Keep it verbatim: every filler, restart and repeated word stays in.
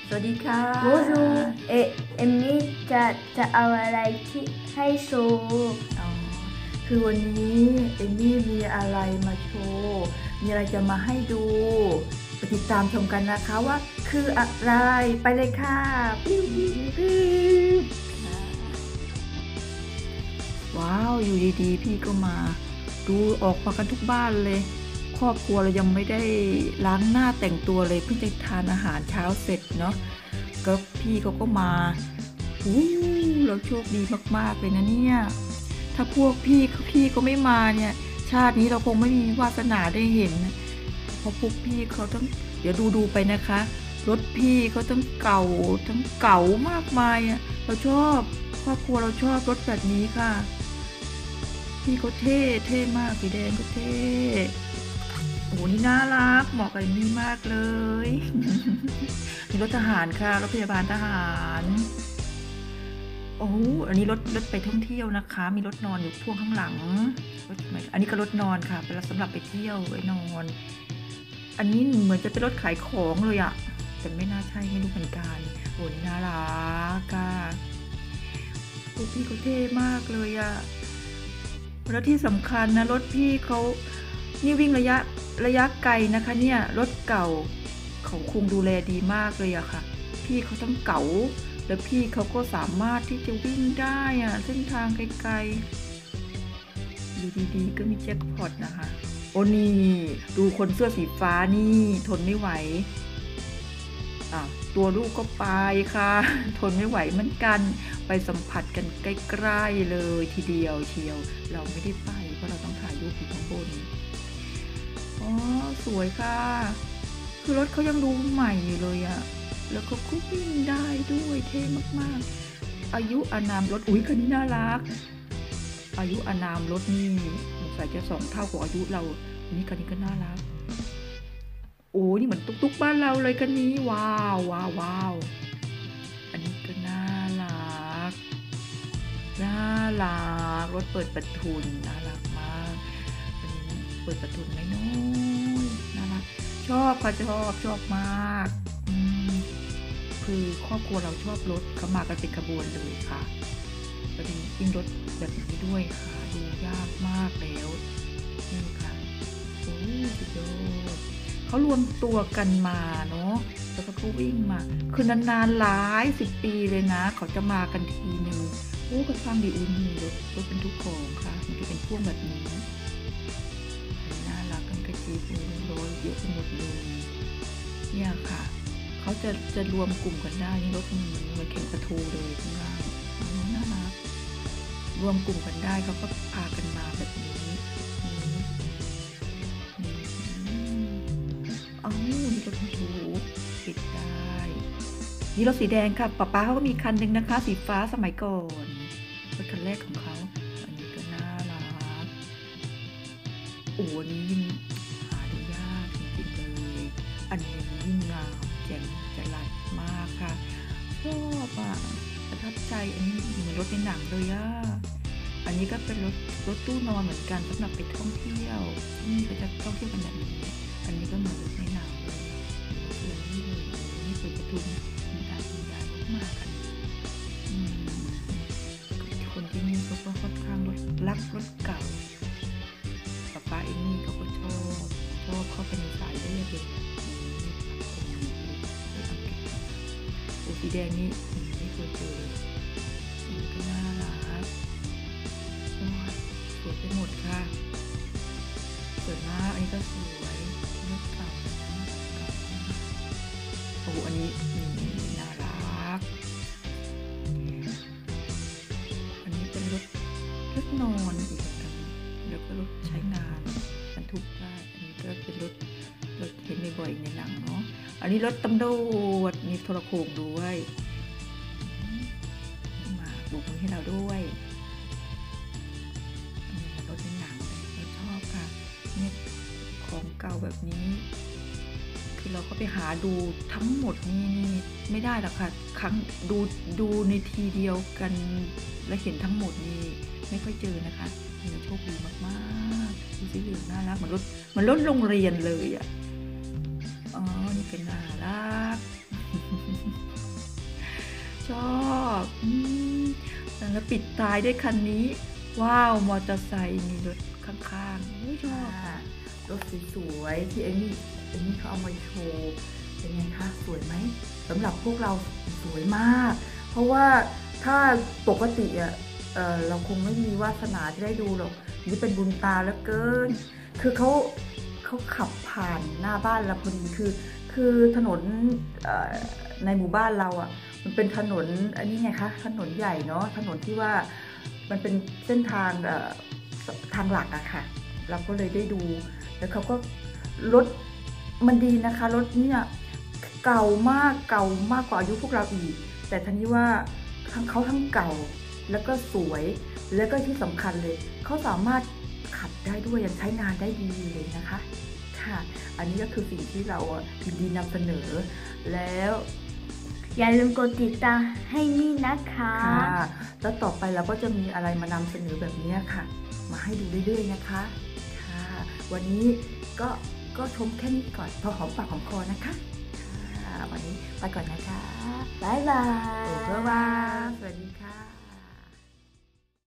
สวัสดีค่ะ Bonjour เอเอมมี่จะจะเอาอะไรที่ให้โชว์อ๋อคือวันนี้เอมมี่มีอะไรมาโชว์มีอะไรจะมาให้ดูไปติดตามชมกันนะคะว่าคืออะไรไปเลยค่ะปิ้วปิ้วปิ้วว้าวอยู่ดีๆพี่ก็มาดูออกมากันทุกบ้านเลยครอบครัวเรายังไม่ได้ล้างหน้าแต่งตัวเลยเพิ่งจะทานอาหารเช้าเสร็จเนาะก็พี่เขาก็มาอู้เราโชคดีมากๆเลยนะเนี่ยถ้าพวกพี่พี่ก็ไม่มาเนี่ยชาตินี้เราคงไม่มีวาสนาได้เห็นเพราะพวกพี่เขาต้องเดี๋ยวดูดูไปนะคะรถพี่เขาทั้งเก่าทั้งเก่ามากมายอ่ะเราชอบครอบครัวเราชอบรถแบบนี้ค่ะพี่เขาเท่เท่มากสีแดงก็เท่โอ้นี่น่ารักเหมาะกับนี่มากเลยมีรถทหารค่ะรถพยาบาลทหารโอ้อันนี้รถรถไปท่องเที่ยวนะคะมีรถนอนอยู่พ่วงข้างหลังรถอันนี้ก็รถนอนค่ะเป็นสำหรับไปเที่ยวไว้นอนอันนี้เหมือนจะเป็นรถขายของเลยอะแต่ไม่น่าใช่ไม่รู้เหมือนกันโอ้นี่น่ารักค่ะโอ้พี่เขาเท่มากเลยอะแล้วที่สำคัญนะรถพี่เขานี่วิ่งระยะระยะไกลนะคะเนี่ยรถเก่าเขาคงดูแลดีมากเลยอะค่ะพี่เขาทั้งเก่าแล้วพี่เขาก็สามารถที่จะวิ่งได้อะเส้นทางไกลๆอยู่ดีๆก็มีแจ็คพอตนะคะโอ้นี่ดูคนเสื้อสีฟ้านี่ทนไม่ไหวอ่ะตัวลูกก็ไปค่ะทนไม่ไหวเหมือนกันไปสัมผัสกันใกล้ๆเลยทีเดียวเชียวเราไม่ได้ไปเพราะเราต้องถ่ายรูปอยู่ข้างบนอ๋อสวยค่ะคือรถเขายังดูใหม่อยู่เลยอะแล้วก็ก็วิ่งได้ด้วยเท่มากๆอายุอานามรถอุ๊ยคันนี้น่ารักอายุอานามรถนี่สงสัยจะสองเท่าของอายุเราอันนี้คันนี้ก็น่ารักโอ้นี่เหมือนตุ๊กๆบ้านเราเลยคันนี้ว้าวว้าวว้าวอันนี้ก็น่ารักน่ารักรถเปิดประทุนน่ารักมากอันนี้เปิดประทุนไหมน้อยน่ารักชอบค่ะชอบชอบมากคือครอบครัวเราชอบรถเขามากันเป็นขบวนเลยค่ะประเด็นยิ่งรถแบบนี้ด้วยหาดูยากมากแล้วนี่ค่ะโอ้สุดยอดเขารวมตัวกันมาเนาะแล้วก็เขาวิ่งมาคือนานๆหลายสิบปีเลยนะเขาจะมากันทีหนึ่งโอ้กระทั่งดีอุ่นมีรถรถเป็นทุกของค่ะมันจะเป็นพวกแบบนี้น่ารักกันกระจีบรถเยอะไปหมดเลยเนี่ยค่ะเขาจะจะรวมกลุ่มกันได้นี่รถมันเหมือนเข็มกระทูเลยข้างล่างน่ารักรวมกลุ่มกันได้เขาก็พากันมาแบบนี้อ๋อนี่รถบรรทุกปิดได้นี่รถสีแดงค่ะป๊าป๊าเขาก็มีคันหนึ่งนะคะสีฟ้าสมัยก่อนรถคันแรกของเขาอันนี้ก็น่ารักโอ้นี่ยิ่งหาดูยากจริงๆเลยอันนี้ยิ่งงามแจ่มจรัสมากค่ะชอบอ่ะประทับใจอันนี้เหมือนรถในหนังเลยอ่ะอันนี้ก็เป็นรถรถตู้นอนเหมือนกันสำหรับไปท่องเที่ยวนี่ก็จะท่องเที่ยวกันแบบนี้อันนี้ก็เหมือนรถในหนังเลยเลยนี่เลยนี่เป็นประตูมีตาคุณยายมากกันคนที่นี่เขาก็ค่อนข้างรถรักรถเก่าป๊าป๊าเองนี่เขาก็ชอบชอบเข้าไปในสายได้เลยสีแดงนี่ไม่เคยเจอมันก็น่ารักโอ้ยสวยไปหมดค่ะสวยมากอันนี้ก็สวยรถเก่าเก่าโอ้อันนี้น่ารักอันนี้เป็นรถรถนอนอีกกันแล้วก็รถใช้งานบรรทุกได้อันนี้ก็เป็นรถรถเห็นบ่อยๆในหนังเนาะอันนี้รถตำรวจมีโทรโข่งด้วยมาบุกมือให้เราด้วยอันนี้รถในหนังเราชอบค่ะเนี่ยของเก่าแบบนี้คือเราก็ไปหาดูทั้งหมดนี่ไม่ได้หรอกค่ะครั้งดูดูในทีเดียวกันและเห็นทั้งหมดนี่ไม่ค่อยเจอนะคะนี่เราโชคดีมากๆดูสีเหลืองน่ารักเหมือนรถเหมือนรถโรงเรียนเลยอ่ะอ๋อนี่เป็นน่ารักอืมแล้วปิดท้ายด้วยคันนี้ว้าวมอเตอร์ไซค์มีรถข้างๆอุ๊ยชอบค่ะรถสวยๆที่เอมี่เอมี่เขาเอามาโชว์เป็นไงคะสวยไหมสำหรับพวกเราสวยมากเพราะว่าถ้าปกติอ่ะ เ, เราคงไม่มีวาสนาที่ได้ดูหรอกนี่เป็นบุญตาเหลือเกินคือเขาเขาขับผ่านหน้าบ้านเราพอดีคือคือถนนในหมู่บ้านเราอ่ะมันเป็นถนนอันนี้ไงคะถนนใหญ่เนาะถนนที่ว่ามันเป็นเส้นทางทางหลักอะค่ะเราก็เลยได้ดูแล้วเขาก็รถมันดีนะคะรถเนี่ยเก่ามากเก่ามากกว่าอายุพวกเราอีกแต่ทันนี้ว่าทั้งเขาทั้งเก่าแล้วก็สวยแล้วก็ที่สำคัญเลยเขาสามารถขับได้ด้วยยังใช้งานได้ดีเลยนะคะค่ะอันนี้ก็คือสิ่งที่เรายินดีนำเสนอแล้วอย่าลืมกดติดตามให้มี่นะคะค่ะแล้วต่อไปเราก็จะมีอะไรมานำเสนอแบบนี้ค่ะมาให้ดูเรื่อยๆนะคะค่ะวันนี้ก็ก็ชมแค่นี้ก่อนพอหอมปากหอมคอนะคะค่ะวันนี้ไปก่อนนะคะบ๊ายบายบ๊ายบายสวัสดีค่ะ